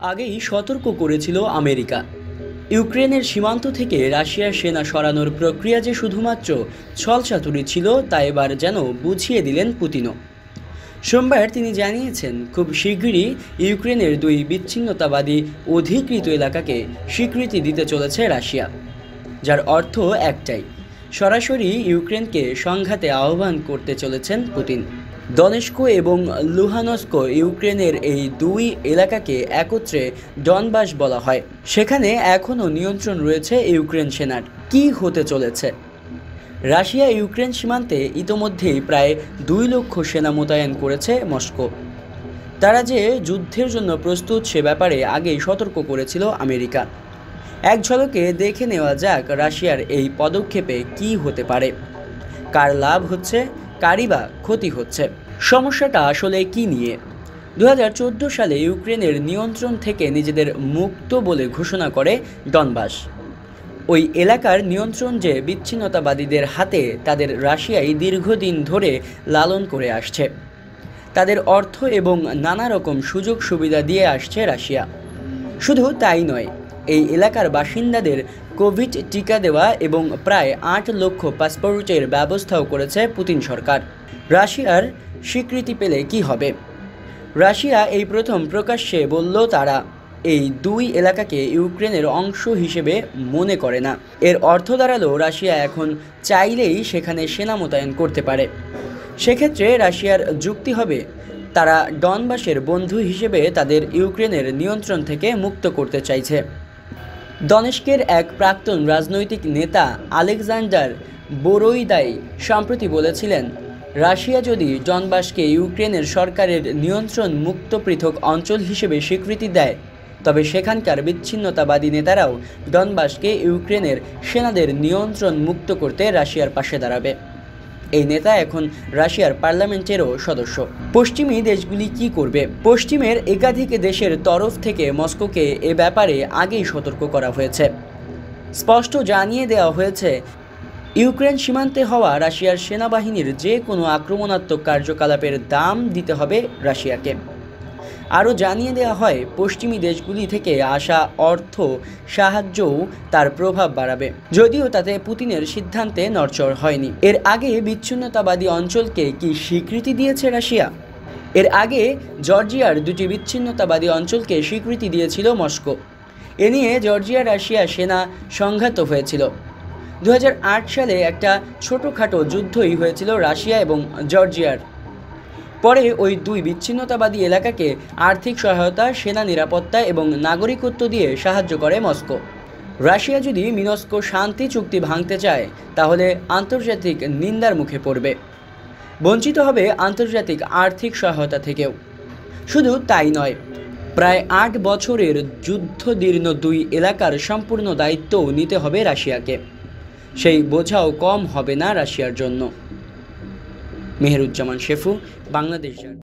আগেই সতর্ক করেছিল আমেরিকা। ইউক্রেনের সীমান্ত থেকে রাশিয়ার সেনা সরানোর প্রক্রিয়া যে শুধুমাত্র ছলচাতুরি ছিল তা এবার যেন বুঝিয়ে দিলেন পুতিনও। সোমবার তিনি জানিয়েছেন, খুব শিগগিরই ইউক্রেনের দুই বিচ্ছিন্নতাবাদী অধিকৃত এলাকাকে স্বীকৃতি দিতে চলেছে রাশিয়া, যার অর্থ একটাই, সরাসরি ইউক্রেনকে সংঘাতে আহ্বান করতে চলেছেন পুতিন। দনেস্ক এবং লুহানস্ক ইউক্রেনের এই দুই এলাকাকে একত্রে ডনবাস বলা হয়। সেখানে এখনও নিয়ন্ত্রণ রয়েছে ইউক্রেন সেনার। কি হতে চলেছে? রাশিয়া ইউক্রেন সীমান্তে ইতোমধ্যেই প্রায় 2 লক্ষ সেনা মোতায়েন করেছে মস্কো। তারা যে যুদ্ধের জন্য প্রস্তুত সে ব্যাপারে আগেই সতর্ক করেছিল আমেরিকা। এক ঝলকে দেখে নেওয়া যাক রাশিয়ার এই পদক্ষেপে কি হতে পারে, কার লাভ হচ্ছে, কারই বা ক্ষতি হচ্ছে। সমস্যাটা আসলে কি নিয়ে? 2014 সালে ইউক্রেনের নিয়ন্ত্রণ থেকে নিজেদের মুক্ত বলে ঘোষণা করে ডনবাস। ওই এলাকার নিয়ন্ত্রণ যে বিচ্ছিন্নতাবাদীদের হাতে, তাদের রাশিয়াই দীর্ঘদিন ধরে লালন করে আসছে। তাদের অর্থ এবং নানা রকম সুযোগ সুবিধা দিয়ে আসছে রাশিয়া। শুধু তাই নয়, এই এলাকার বাসিন্দাদের কোভিড টিকা দেওয়া এবং প্রায় 8 লক্ষ পাসপোর্টের ব্যবস্থাও করেছে পুতিন সরকার। রাশিয়ার স্বীকৃতি পেলে কি হবে? রাশিয়া এই প্রথম প্রকাশ্যে বলল তারা এই দুই এলাকাকে ইউক্রেনের অংশ হিসেবে মনে করে না। এর অর্থ দাঁড়ালো রাশিয়া এখন চাইলেই সেখানে সেনা মোতায়েন করতে পারে। সেক্ষেত্রে রাশিয়ার যুক্তি হবে, তারা ডনবাসের বন্ধু হিসেবে তাদের ইউক্রেনের নিয়ন্ত্রণ থেকে মুক্ত করতে চাইছে। দনেস্কের এক প্রাক্তন রাজনৈতিক নেতা আলেকজান্ডার বোরোইদাই সম্প্রতি বলেছিলেন, রাশিয়া যদি ডনবাসকে ইউক্রেনের সরকারের নিয়ন্ত্রণ মুক্ত পৃথক অঞ্চল হিসেবে স্বীকৃতি দেয়, তবে সেখানকার বিচ্ছিন্নতাবাদী নেতারাও ডনবাসকে ইউক্রেনের সেনাদের নিয়ন্ত্রণ মুক্ত করতে রাশিয়ার পাশে দাঁড়াবে। এই নেতা এখন রাশিয়ার পার্লামেন্টেরও সদস্য। পশ্চিমী দেশগুলি কি করবে? পশ্চিমের একাধিক দেশের তরফ থেকে মস্কোকে এ ব্যাপারে আগেই সতর্ক করা হয়েছে। স্পষ্ট জানিয়ে দেওয়া হয়েছে, ইউক্রেন সীমান্তে হওয়া রাশিয়ার সেনাবাহিনীর যে কোনো আক্রমণাত্মক কার্যকলাপের দাম দিতে হবে রাশিয়াকে। আরও জানিয়ে দেওয়া হয়, পশ্চিমী দেশগুলি থেকে আসা অর্থ সাহায্যও তার প্রভাব বাড়াবে, যদিও তাতে পুতিনের সিদ্ধান্তে নড়চড় হয়নি। এর আগে বিচ্ছিন্নতাবাদী অঞ্চলকে কি স্বীকৃতি দিয়েছে রাশিয়া? এর আগে জর্জিয়ার দুটি বিচ্ছিন্নতাবাদী অঞ্চলকে স্বীকৃতি দিয়েছিল মস্কো। এ নিয়ে জর্জিয়া রাশিয়া সেনা সংঘাত হয়েছিল। 2008 সালে একটা ছোটোখাটো যুদ্ধই হয়েছিল রাশিয়া এবং জর্জিয়ার। পরে ওই দুই বিচ্ছিন্নতাবাদী এলাকাকে আর্থিক সহায়তা, সেনা নিরাপত্তা এবং নাগরিকত্ব দিয়ে সাহায্য করে মস্কো। রাশিয়া যদি মিনস্ক শান্তি চুক্তি ভাঙতে চায়, তাহলে আন্তর্জাতিক নিন্দার মুখে পড়বে, বঞ্চিত হবে আন্তর্জাতিক আর্থিক সহায়তা থেকেও। শুধু তাই নয়, প্রায় 8 বছরের যুদ্ধদীর্ণ দুই এলাকার সম্পূর্ণ দায়িত্বও নিতে হবে রাশিয়াকে। সেই বোঝাও কম হবে না রাশিয়ার জন্য। মেহেরুজ্জামান শেফু, বাংলাদেশ।